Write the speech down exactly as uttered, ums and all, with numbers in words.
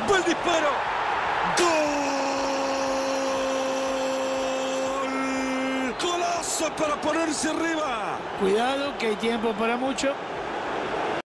¡Va el disparo! ¡Gol! ¡Golazo para ponerse arriba! Cuidado que hay tiempo para mucho.